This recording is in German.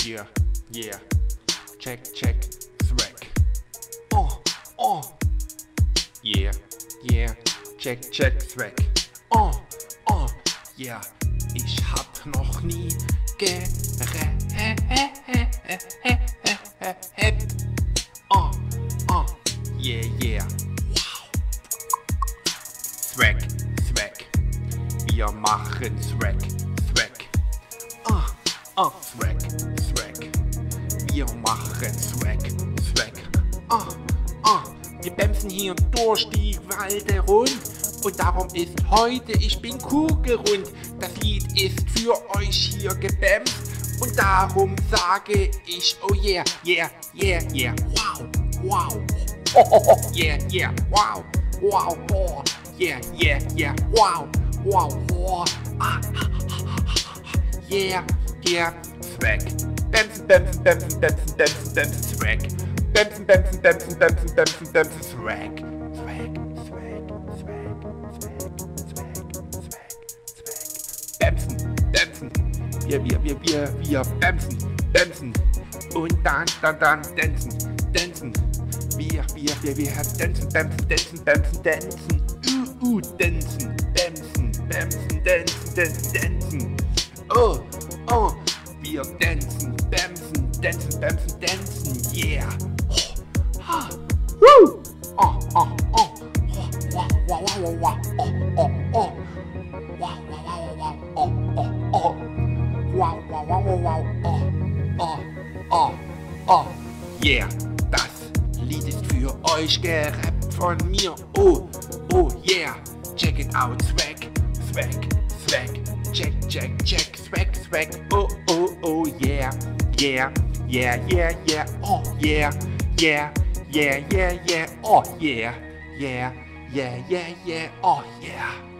Yeah, yeah. Check, check, Swag. Oh, oh. Yeah, yeah. Check, check, Swag. Oh, oh. Yeah. Ich hab noch nie gerappt. Oh, oh. Yeah, yeah. Wow. Swag, Swag. Wir machen Swag, Swag. Oh, Swag, Swag. Wir machen Swag, Swag. Wir bämsen hier durch die Walde rund. Und darum ist heute, ich bin kugelrund. Das Lied ist für euch hier gebämst. Und darum sage ich, oh yeah, yeah, yeah, yeah. Wow, wow. Oh, yeah, yeah, wow, wow, oh. Yeah, yeah, yeah, wow, wow, oh. Yeah, yeah, Swag. Bämsen, bämsen, bämsen, bämsen, bämsen, bämsen, Swag. Bämsen, bämsen, bämsen, bämsen, bämsen, bämsen, Swag. Swag, Swag, Swag, Swag, Swag, Swag, Swag. Bämsen, bämsen. Wir bämsen, bämsen. Und dann dancen, dancen. Wir dancen, bämsen, dancen, bämsen, dancen. Dancen, bämsen, bämsen, dancen, dancen, dancen. Oh, oh. Wir dancen, bämsen, dancen, bämsen, dancen, yeah. Oh, woo. Oh, oh, oh. Wow, wow, wow, wow, oh, oh, oh. Wow, wow, wow, wow, oh, oh, oh. Wow, wow, wow, wow, oh, oh, oh, oh. Yeah, das Lied ist für euch gerappt von mir. Oh, oh, yeah. Check it out, Swag, Swag, Swag. Check, check, check, Swag, Swag. Oh, oh, oh, yeah, yeah, yeah, yeah, yeah. Oh, yeah, yeah, yeah, yeah, yeah. Oh, yeah, yeah, yeah, yeah, yeah. Oh, yeah.